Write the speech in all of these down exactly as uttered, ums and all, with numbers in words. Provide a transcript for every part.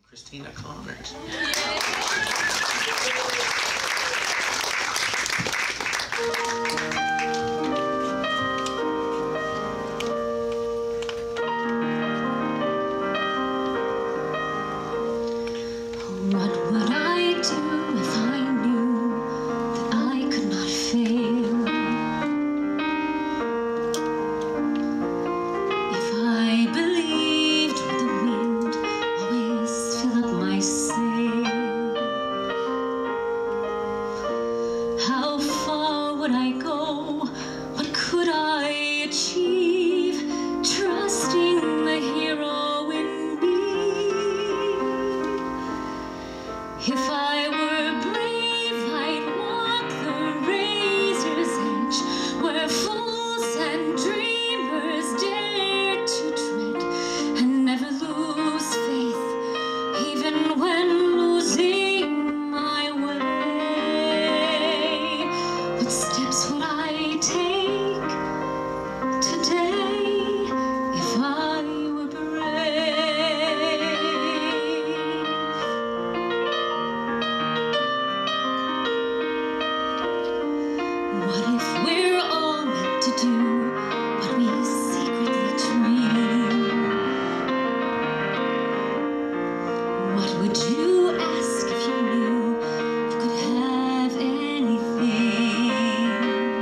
Christina Connors. What would I do if I knew that I could not fail? If I believed with the wind always fill up my sail, how far would I go? What could I achieve? Trusting the hero in me. If I were brave, I'd walk the razor's edge, where fools and dreamers dare to tread, and never lose faith, even when losing my way. What steps would I take today if I were brave? What if we're all meant to do what we secretly dream? What would you ask if you knew you could have anything?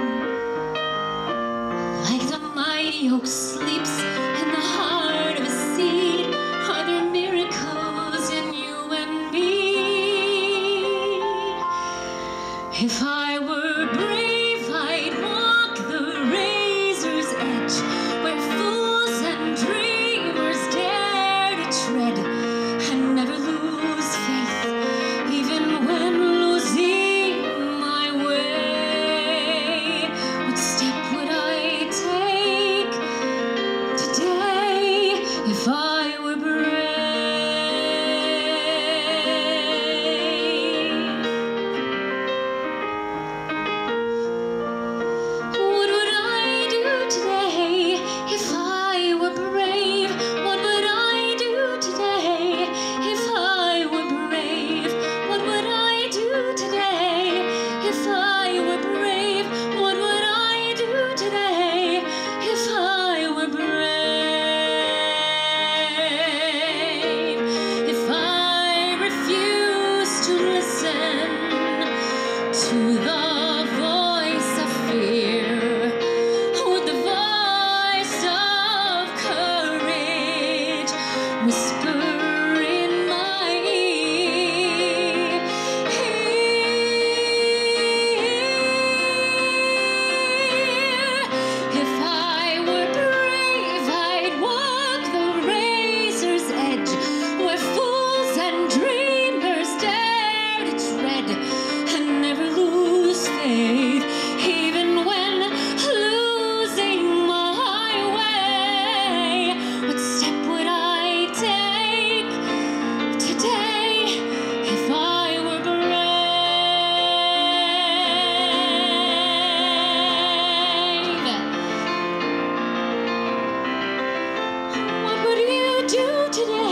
Like the mighty oak sleeps in the heart of a seed, are there miracles in you and me? If I were brave, I'd walk the razor's edge, where fools and dreamers dare to tread, and never lose faith, even when losing my way. What step would I take today if I were brave? What would I do today if I were brave? What would I do today if I were brave? What would I do today if I were brave? What would I do today if I were brave? If I refuse to listen to the voice of fear, would the voice of courage whisper in my ear? If I were brave, I'd walk the razor's edge, where fools and dreamers dare to tread, and never lose faith, even when losing my way. What step would I take today if I were brave? What would you do today